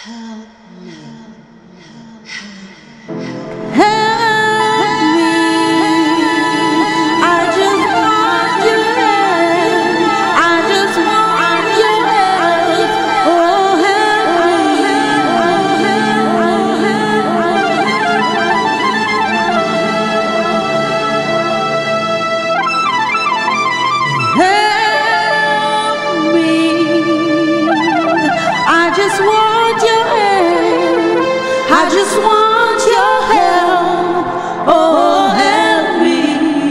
Help me. I just want your help. Oh, help me.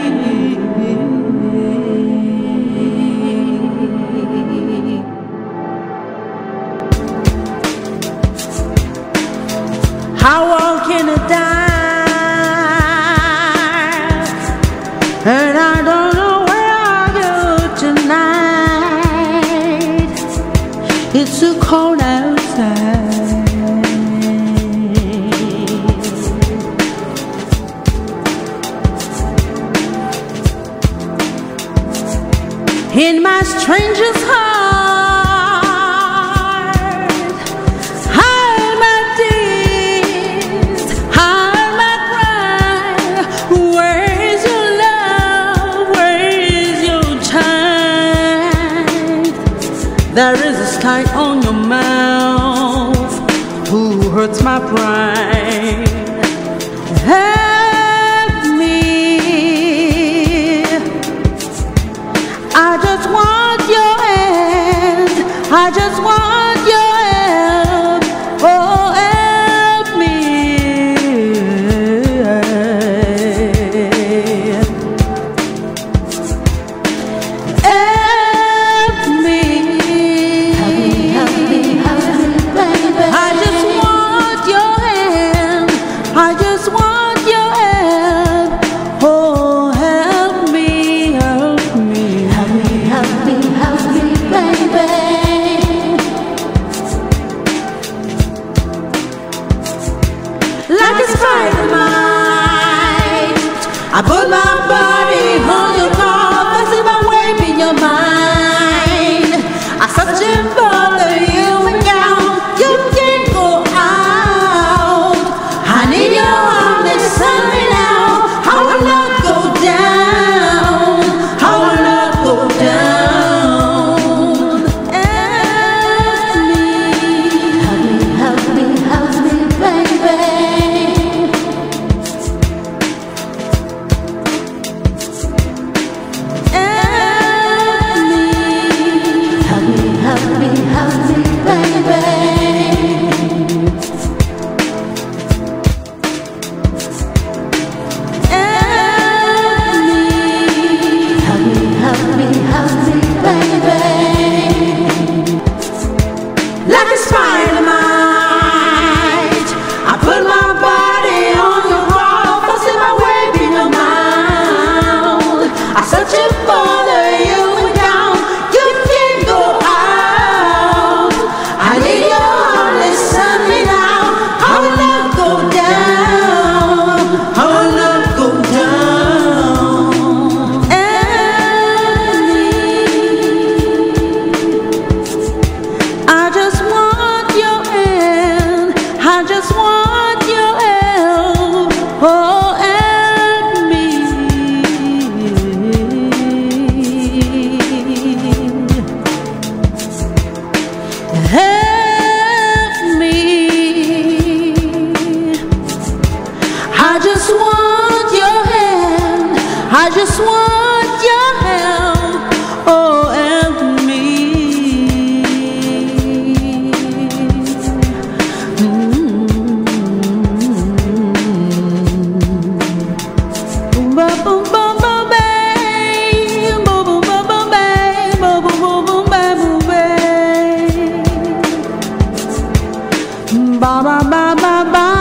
I walk in the dark, and I don't know where I'll go tonight. It's so cold outside. In my stranger's heart, hide my tears, hide my cry. Where is your love? Where is your time? There is a slight on your mouth who hurts my pride. I just want your hand. I just want your help. Oh, help me. Help me. Help me, baby. I just want your hand. I just want your help. Oh, help me. Like a spider might, I put my body on your car, passing my way in your mind. I search and bother you and down, you can't go out. I need your arm to send me now. I will not go down. I will not go down. Help me, baby. Like a spider might, I put my body on your wall, forcing my way in your mouth. I search and bother you and down, you can't go out. I need your arm, listen me now. I will not go down. I will not go down. I just want your hand. I just want your help. Oh, help me. Help me. I just want your hand. I just want your help. Oh, help me. Ba ba ba ba ba.